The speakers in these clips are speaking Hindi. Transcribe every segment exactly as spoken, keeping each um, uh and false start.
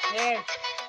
ये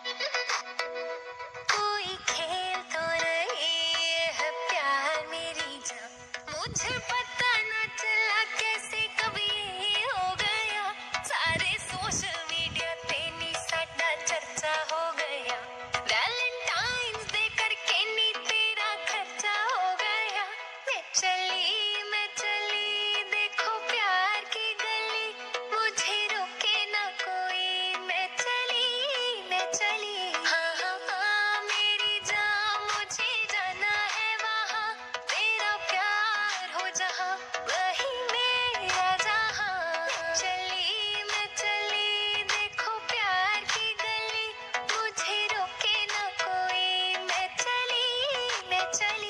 कोई खेल तो नहीं है प्यार मेरी जान, मुझे पता न चला कैसे कब ये हो गया, सारे सोशल मीडिया पे नी साडा चर्चा हो गया, वैलेंटाइंस डे करके नी तेरा खर्चा हो गया, मैं चली मैं चली देखो प्यार की गली, मुझे रोके ना कोई, मैं चली मैं चली। हाँ हाँ हाँ मेरी जान, मुझे जाना है वहाँ, तेरा प्यार हो जहाँ, वही मेरा जहाँ, चली मैं चली देखो प्यार की गली, मुझे रोके ना कोई, मैं चली मैं चली।